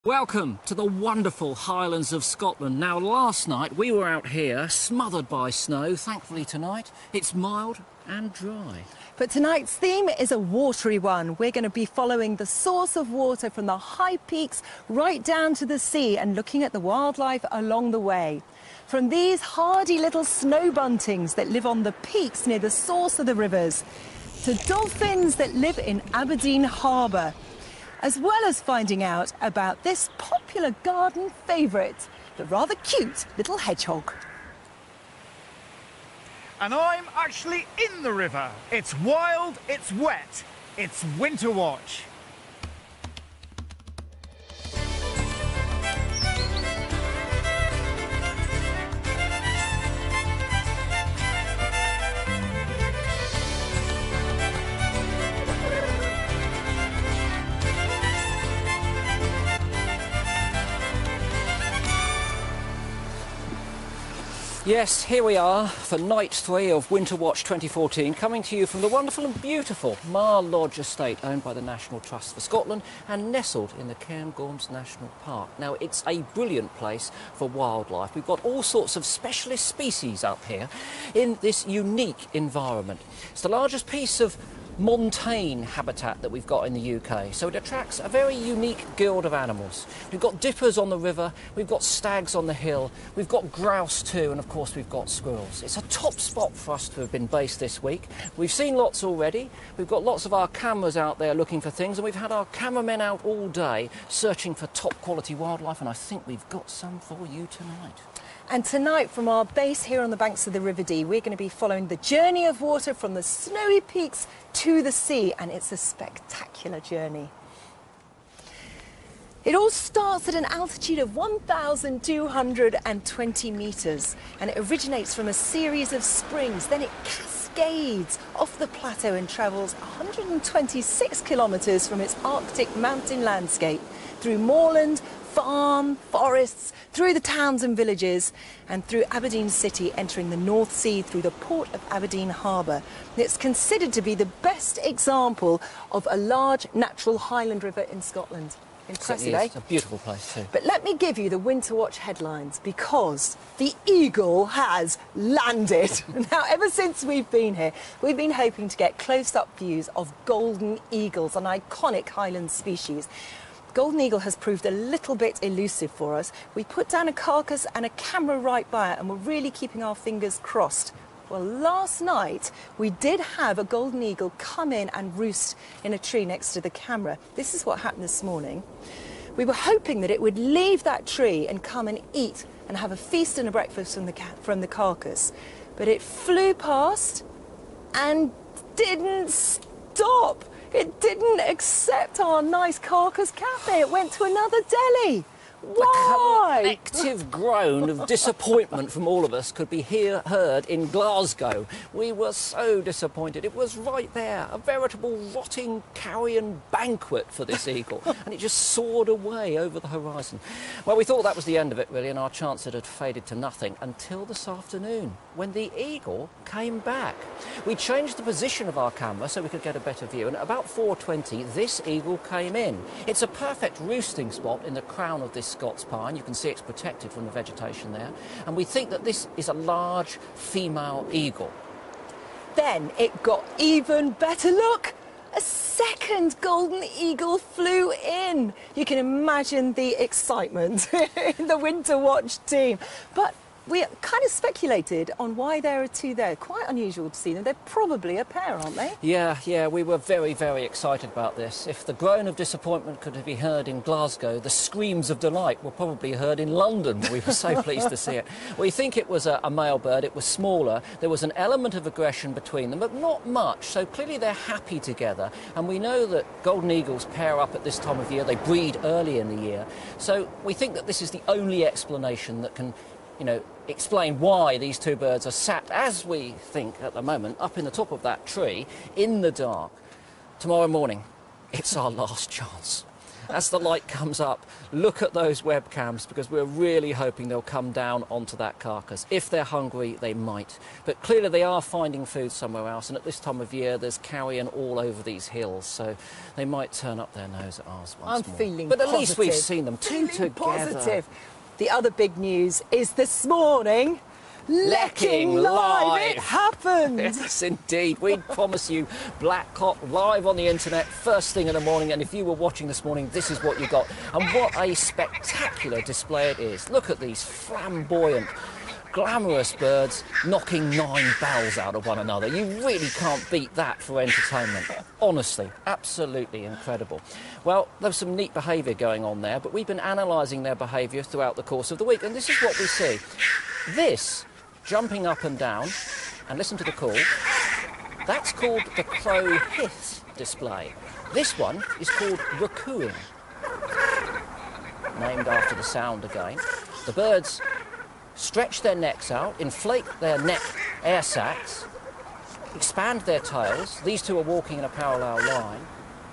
Welcome to the wonderful Highlands of Scotland. Now, last night we were out here, smothered by snow. Thankfully tonight it's mild and dry. But tonight's theme is a watery one. We're going to be following the source of water from the high peaks right down to the sea and looking at the wildlife along the way. From these hardy little snow buntings that live on the peaks near the source of the rivers, to dolphins that live in Aberdeen Harbour, as well as finding out about this popular garden favourite, the rather cute little hedgehog. And I'm actually in the river. It's wild, it's wet, it's Winterwatch. Yes, here we are for night 3 of Winterwatch 2014, coming to you from the wonderful and beautiful Mar Lodge estate owned by the National Trust for Scotland and nestled in the Cairngorms National Park. Now, it's a brilliant place for wildlife. We've got all sorts of specialist species up here in this unique environment. It's the largest piece of montane habitat that we've got in the UK, so it attracts a very unique guild of animals. We've got dippers on the river, we've got stags on the hill, we've got grouse too, and of course we've got squirrels. It's a top spot for us to have been based this week. We've seen lots already, we've got lots of our cameras out there looking for things, and we've had our cameramen out all day searching for top quality wildlife, and I think we've got some for you tonight. And tonight, from our base here on the banks of the River Dee, we're going to be following the journey of water from the snowy peaks to the sea, and it's a spectacular journey. It all starts at an altitude of 1,220 metres, and it originates from a series of springs. Then it cascades off the plateau and travels 126 kilometres from its Arctic mountain landscape through moorland, farm, forests, through the towns and villages, and through Aberdeen city, entering the North Sea through the port of Aberdeen Harbour. It's considered to be the best example of a large natural highland river in Scotland. Impressive, eh? It's a beautiful place too. But let me give you the Winterwatch headlines, because the eagle has landed. Now, ever since we've been here, we've been hoping to get close-up views of golden eagles, an iconic highland species. Golden eagle has proved a little bit elusive for us. We put down a carcass and a camera right by it, and we're really keeping our fingers crossed. Well, last night we did have a golden eagle come in and roost in a tree next to the camera. This is what happened this morning. We were hoping that it would leave that tree and come and eat and have a feast and a breakfast from the carcass. But it flew past and didn't stop. It didn't accept our nice carcass cafe. It went to another deli. Why? The collective groan of disappointment from all of us could be heard in Glasgow. We were so disappointed. It was right there, a veritable rotting carrion banquet for this eagle, and it just soared away over the horizon. Well, we thought that was the end of it, really, and our chance had faded to nothing until this afternoon, when the eagle came back. We changed the position of our camera so we could get a better view, and at about 4:20, this eagle came in. It's a perfect roosting spot in the crown of this Scots pine. You can see it's protected from the vegetation there, and we think that this is a large female eagle. Then it got even better. Look, a second golden eagle flew in. You can imagine the excitement in the Winterwatch team. But we kind of speculated on why there are two there. Quite unusual to see them. They're probably a pair, aren't they? Yeah, we were very, very excited about this. If the groan of disappointment could be heard in Glasgow, the screams of delight were probably heard in London. We were so pleased to see it. We think it was a male bird. It was smaller. There was an element of aggression between them, but not much. So clearly they're happy together. And we know that golden eagles pair up at this time of year. They breed early in the year. So we think that this is the only explanation that can, explain why these two birds are sat, as we think at the moment, up in the top of that tree in the dark. Tomorrow morning, it's our last chance. as the light comes up, look at those webcams, because we're really hoping they'll come down onto that carcass. If they're hungry, they might. But clearly they are finding food somewhere else, and at this time of year there's carrion all over these hills, so they might turn up their nose at ours once more. I'm feeling But at positive. least we've seen them, two together. Positive. The other big news is this morning, Lecking Lecking Live. Live. It happened. Yes, indeed. We promise you Blackcock live on the internet first thing in the morning, and if you were watching this morning, this is what you got. And what a spectacular display it is. Look at these flamboyant, glamorous birds knocking 9 bells out of one another. You really can't beat that for entertainment. Honestly, absolutely incredible. Well, there's some neat behaviour going on there, but we've been analysing their behaviour throughout the course of the week, and this is what we see. This, jumping up and down, and listen to the call, that's called the crow hiss display. This one is called racooing, named after the sound again. The birds stretch their necks out, inflate their neck air sacs, expand their tails. These two are walking in a parallel line,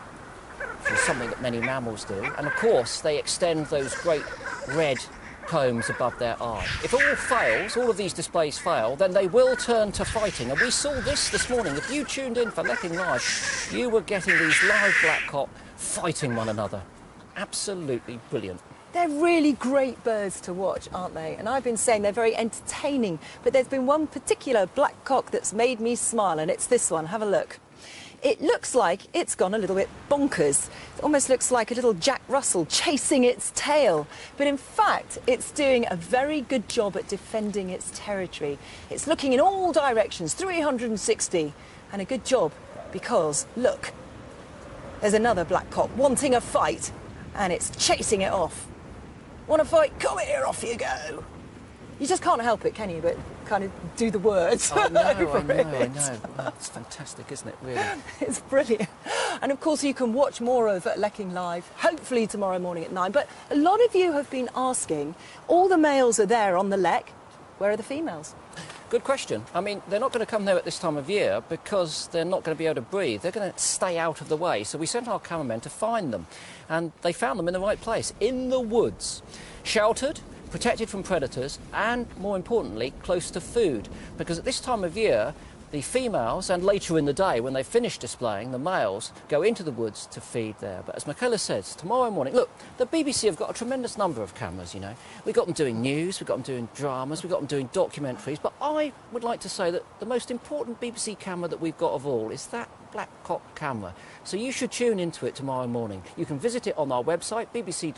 which is something that many mammals do. And of course, they extend those great red combs above their eye. If all fails, all of these displays fail, then they will turn to fighting. And we saw this morning. If you tuned in for Lecking Live, you were getting these live blackcock fighting one another. Absolutely brilliant. They're really great birds to watch, aren't they? And I've been saying they're very entertaining, but there's been one particular blackcock that's made me smile, and it's this one. Have a look. It looks like it's gone a little bit bonkers. It almost looks like a little Jack Russell chasing its tail. But in fact, it's doing a very good job at defending its territory. It's looking in all directions, 360, and a good job because, look, there's another blackcock wanting a fight, and it's chasing it off. Want to fight? Come here, off you go. You just can't help it, can you? But kind of do the words. I know. it. Well, it's fantastic, isn't it, really? It's brilliant. And of course, you can watch more of Lecking Live, hopefully tomorrow morning at 9. But a lot of you have been asking, all the males are there on the Lek, where are the females? Good question. I mean, they're not going to come there at this time of year because they're not going to be able to breathe. They're going to stay out of the way. So we sent our cameramen to find them. And they found them in the right place, in the woods. Sheltered, protected from predators, and more importantly, close to food. Because at this time of year, the females, and later in the day when they finish displaying, the males go into the woods to feed there. But as Michaela says, tomorrow morning, look, the BBC have got a tremendous number of cameras, you know. We've got them doing news, we've got them doing dramas, we've got them doing documentaries, but I would like to say that the most important BBC camera that we've got of all is that Blackcock camera. So you should tune into it tomorrow morning. You can visit it on our website,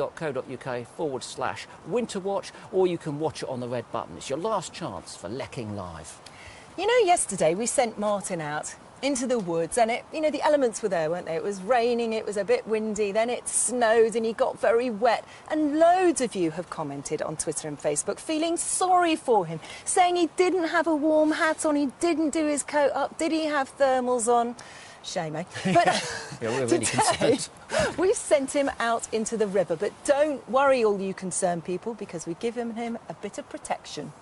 bbc.co.uk/Winterwatch, or you can watch it on the red button. It's your last chance for Lecking Live. You know, yesterday we sent Martin out into the woods, and the elements were there, weren't they? It was raining, it was a bit windy, then it snowed and he got very wet. And loads of you have commented on Twitter and Facebook feeling sorry for him, saying he didn't have a warm hat on, he didn't do his coat up, did he have thermals on? Shame, eh? But Yeah, we're really concerned. We sent him out into the river, but don't worry, all you concerned people, because we've given him a bit of protection.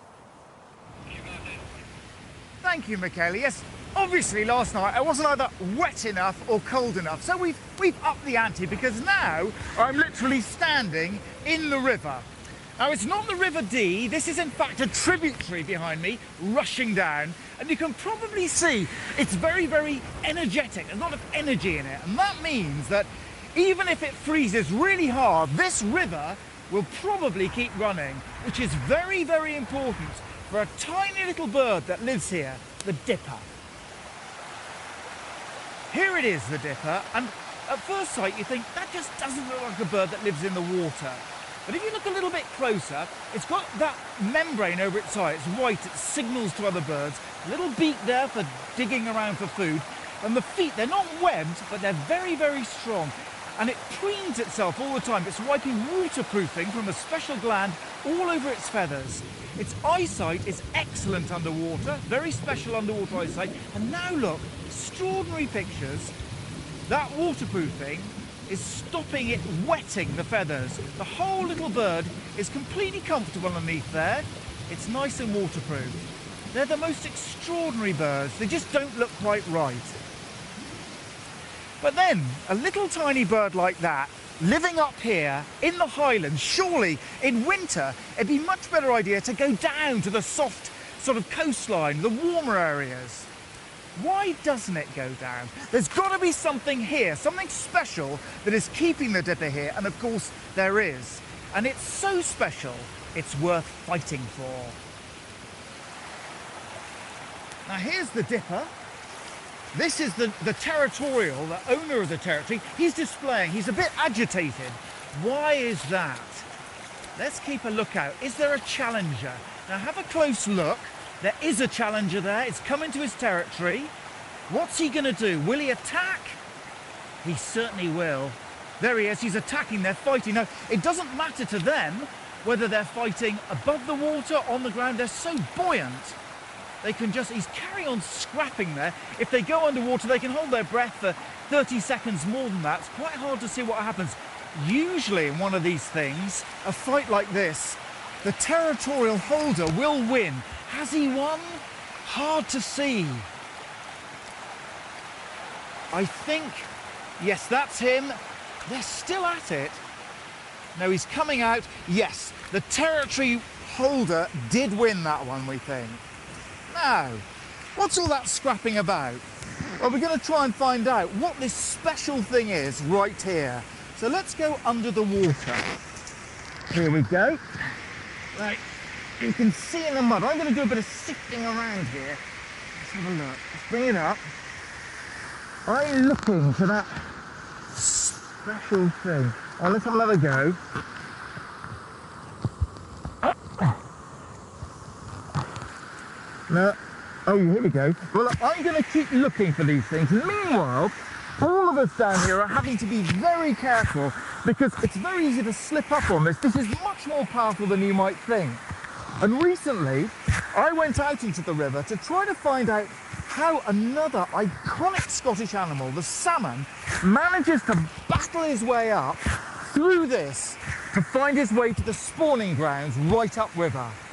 Thank you, Michaela. Yes, obviously last night I wasn't either wet enough or cold enough, so we've upped the ante because now I'm literally standing in the river. Now, it's not the River Dee, this is in fact a tributary behind me, rushing down, and you can probably see it's very, very energetic, there's a lot of energy in it, and that means that even if it freezes really hard, this river will probably keep running, which is very, very important for a tiny little bird that lives here, the dipper. Here it is, the dipper, and at first sight you think that just doesn't look like a bird that lives in the water. But if you look a little bit closer, it's got that membrane over its eye, it's white, it signals to other birds, a little beak there for digging around for food, and the feet, they're not webbed, but they're very, very strong. And it preens itself all the time. It's wiping waterproofing from a special gland all over its feathers. Its eyesight is excellent underwater, very special underwater eyesight. And now look, extraordinary pictures. That waterproofing is stopping it wetting the feathers. The whole little bird is completely comfortable underneath there. It's nice and waterproof. They're the most extraordinary birds. They just don't look quite right. But then, a little tiny bird like that living up here in the Highlands, surely in winter it'd be a much better idea to go down to the soft sort of coastline, the warmer areas. Why doesn't it go down? There's got to be something here, something special that is keeping the dipper here, and of course there is. And it's so special, it's worth fighting for. Now here's the dipper. This is the territorial, the owner of the territory. He's displaying, he's a bit agitated. Why is that? Let's keep a lookout. Is there a challenger? Now have a close look. There is a challenger there. It's coming to his territory. What's he going to do? Will he attack? He certainly will. There he is. He's attacking. They're fighting. Now, it doesn't matter to them whether they're fighting above the water, on the ground. They're so buoyant. They can just... He's carrying on scrapping there. If they go underwater, they can hold their breath for 30 seconds more than that. It's quite hard to see what happens. Usually in one of these things, a fight like this, the territorial holder will win. Has he won? Hard to see. I think, yes, that's him. They're still at it. No, he's coming out. Yes, the territory holder did win that one, we think. Now, what's all that scrapping about? Well, we're going to try and find out what this special thing is right here. So let's go under the water. Here we go. Right, you can see in the mud. I'm going to do a bit of sifting around here. Let's have a look. Let's bring it up. I'm looking for that special thing. Oh, let's have another go. No. Oh, here we go. Well, I'm going to keep looking for these things. And meanwhile, all of us down here are having to be very careful because it's very easy to slip up on this. This is much more powerful than you might think. And recently, I went out into the river to try to find out how another iconic Scottish animal, the salmon, manages to battle his way up through this to find his way to the spawning grounds right upriver.